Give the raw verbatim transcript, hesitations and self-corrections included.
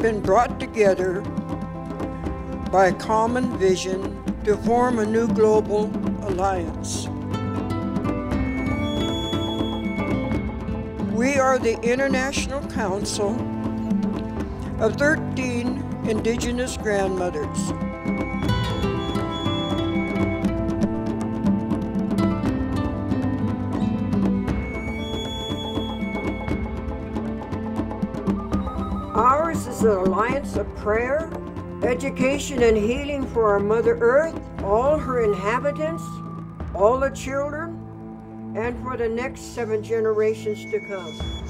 been brought together by a common vision to form a new global alliance. We are the International Council of thirteen Indigenous Grandmothers. Ours is an alliance of prayer, education, and healing for our Mother Earth, all her inhabitants, all the children, and for the next seven generations to come.